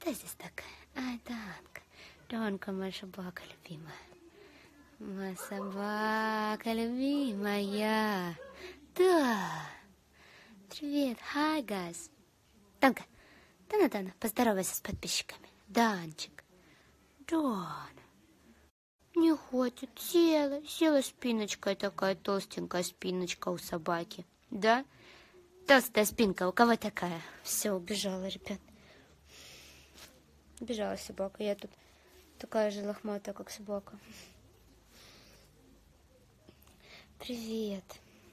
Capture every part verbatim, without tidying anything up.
Кто здесь такая? А, это Анка. Тонка, моя собака любимая. Моя собака любимая. Да. Привет. Hi, guys. Тонка. Дана-Дана, поздоровайся с подписчиками. Данчик. Дана. Не хочет. Села. Села спиночкой такая, толстенькая спиночка у собаки. Да? Толстая спинка. У кого такая? Все, убежала, ребят. Убежала собака. Я тут такая же лохматая, как собака. Привет.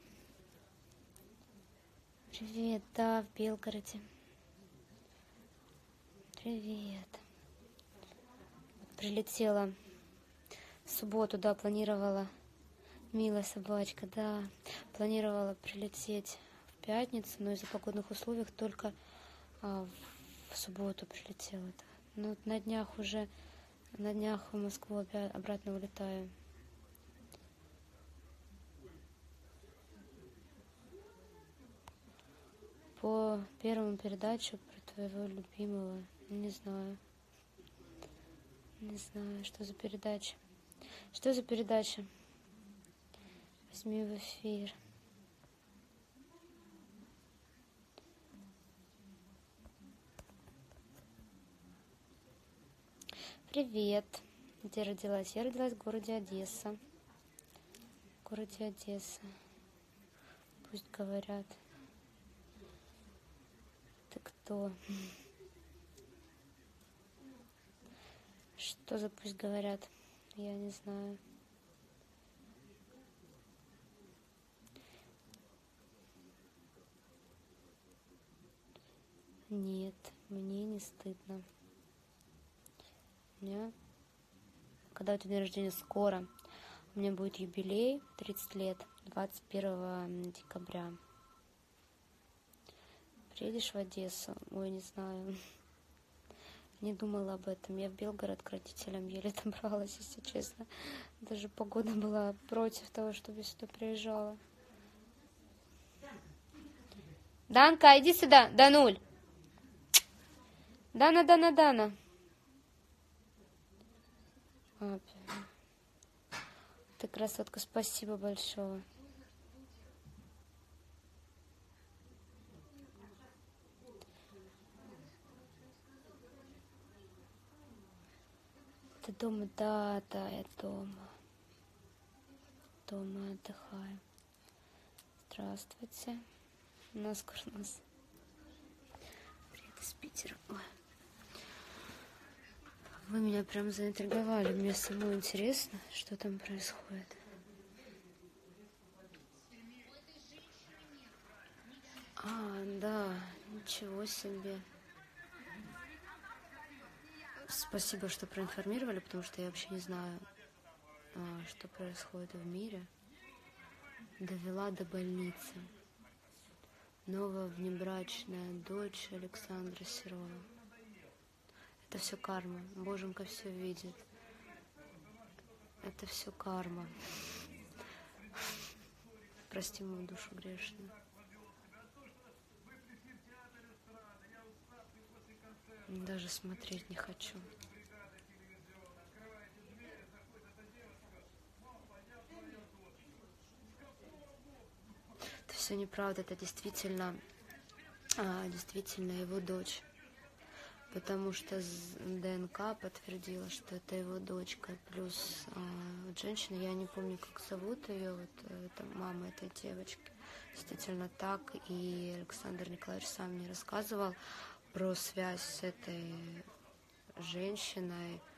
Привет, да, в Белгороде. Привет. Прилетела в субботу, да, планировала. Милая собачка, да. Планировала прилететь в пятницу, но из-за погодных условий только а, в субботу прилетела. Да. Ну, на днях уже, на днях в Москву опять обратно улетаю. По первому передачу про твоего любимого, не знаю. Не знаю, что за передача. Что за передача? Возьми в эфир. Привет. Где родилась? Я родилась в городе Одесса. В городе Одесса. Пусть говорят. Ты кто? Что за пусть говорят? Я не знаю. Нет, мне не стыдно. У меня, когда у тебя день рождения скоро, у меня будет юбилей, тридцать лет, двадцать первого декабря. Приедешь в Одессу? Ой, не знаю. Не думала об этом. Я в Белгород к родителям еле добралась, если честно. Даже погода была против того, чтобы я сюда приезжала. Данка, иди сюда, Дануль. Дана, Дана, Дана. А, ты красотка, спасибо большое. Ты дома? Да, да, я дома. Дома отдыхаю. Здравствуйте. У нас курнос. Привет из Питера. Ой. Вы меня прям заинтриговали. Мне самой интересно, что там происходит. А, да, ничего себе. Спасибо, что проинформировали, потому что я вообще не знаю, что происходит в мире. Довела до больницы. Новая внебрачная дочь Александра Серова. Это все карма. Боженька все видит. Это все карма. Прости мою душу грешную. Даже смотреть не хочу. Это все неправда. Это действительно, а, действительно его дочь. Потому что ДНК подтвердила, что это его дочка. Плюс а, вот женщина, я не помню, как зовут ее, вот это мама этой девочки. Действительно так. И Александр Николаевич сам мне рассказывал про связь с этой женщиной.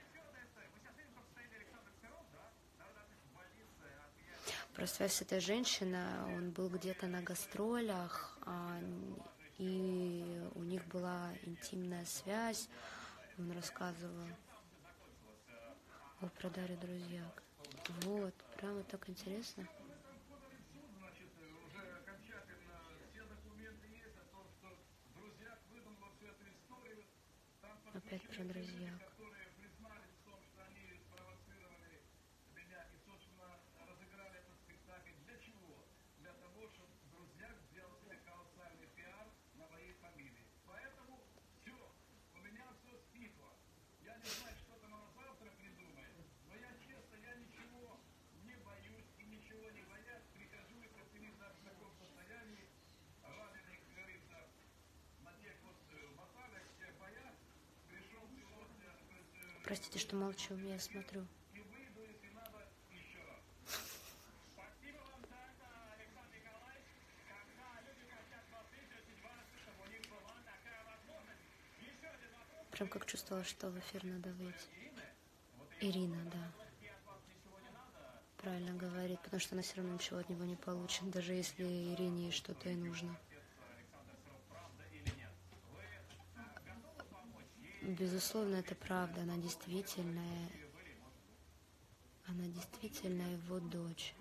Про связь с этой женщиной. Он был где-то на гастролях, а, и у них была интимная связь. Он рассказывал о продаре друзья. Вот, прямо так интересно. Опять про друзья. Простите, что молчу, я смотрю. Прям как чувствовала, что в эфир надо выйти. Ирина, да. Правильно говорит, потому что она все равно ничего от него не получит, даже если Ирине что-то и нужно. Безусловно, это правда, она действительно, она действительно его дочь.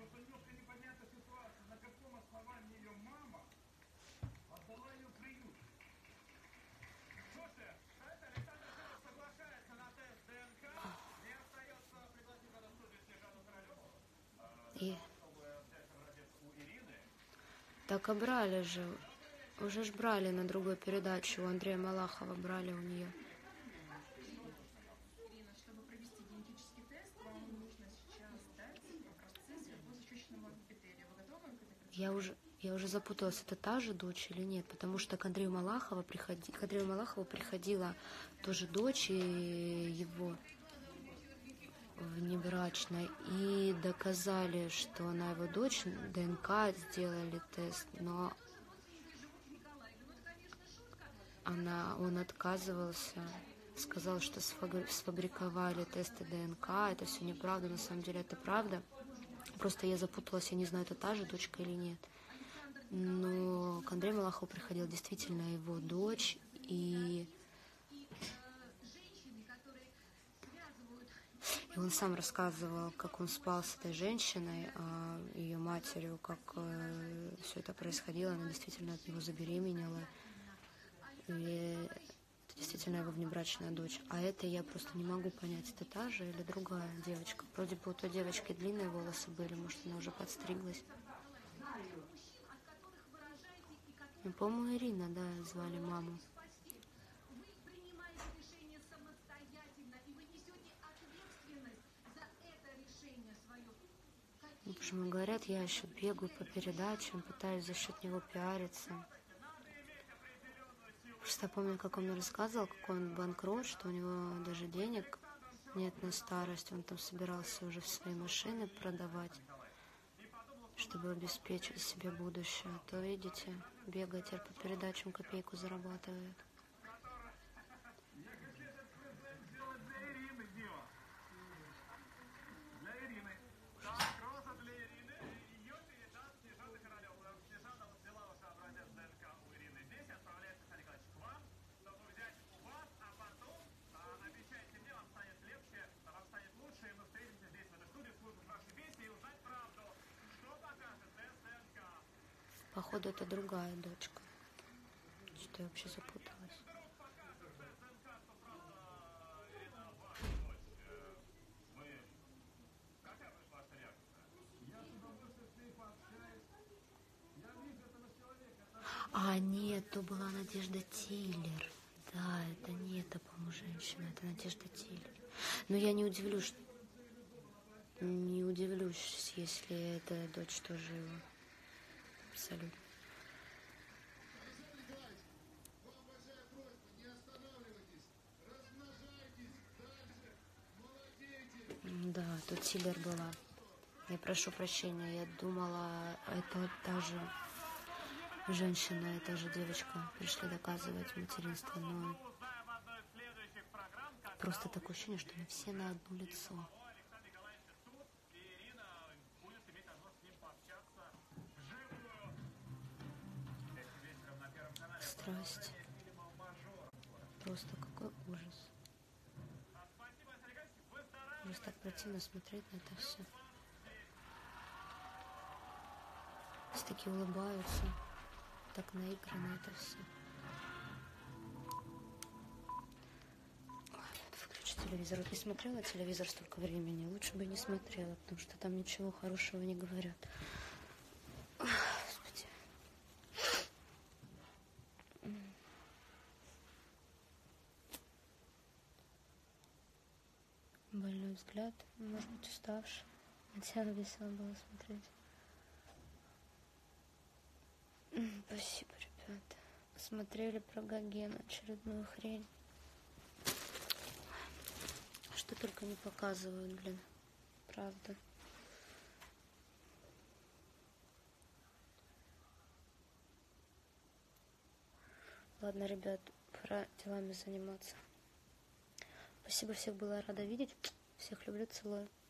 И так и брали же, уже ж брали на другой передаче, у Андрея Малахова брали у нее. Я уже, я уже запуталась, это та же дочь или нет, потому что к Андрею Малахову, приходи, к Андрею Малахову приходила тоже дочь и его внебрачная, и доказали, что она его дочь, ДНК сделали тест, но она, он отказывался, сказал, что сфабриковали тесты ДНК, это все неправда, на самом деле это правда. Просто я запуталась, я не знаю, это та же дочка или нет. Но к Андрею Малахову приходила действительно его дочь, и... и он сам рассказывал, как он спал с этой женщиной, ее матерью, как все это происходило, она действительно от него забеременела. И это действительно его внебрачная дочь. А это я просто не могу понять, это та же или другая девочка. Вроде бы у той девочки длинные волосы были, может, она уже подстриглась. Ну, по-моему, Ирина, да, звали маму. Ну, почему говорят, я еще бегаю по передачам, пытаюсь за счет него пиариться. Просто я помню, как он мне рассказывал, какой он банкрот, что у него даже денег нет на старость. Он там собирался уже свои машины продавать, чтобы обеспечить себе будущее. То, видите, бегает теперь по передачам, копейку зарабатывает. Походу, это другая дочка. Что я вообще запуталась. А, нет, то была Надежда Тиллер. Да, это не это, по-моему, женщина, это Надежда Тиллер. Но я не удивлюсь, не удивлюсь, если это дочь тоже его. Абсолютно. Да, тут Тиллер была. Я прошу прощения, я думала, это та же женщина, эта же девочка пришли доказывать материнство, но просто такое ощущение, что мы все на одно лицо. Страсть. Просто какой ужас. Просто так противно смотреть на это все. Все такие улыбаются. Так наигранно это все. Выключи телевизор. Вот не смотрела телевизор столько времени. Лучше бы не смотрела, потому что там ничего хорошего не говорят. Господи. Больной взгляд, может быть, уставший. Хотя весело было смотреть. Спасибо, ребята. Посмотрели про Гоген, очередную хрень. что только не показывают, блин. Правда. Ладно, ребят, пора делами заниматься. Спасибо, всех была рада видеть. Всех люблю, целую.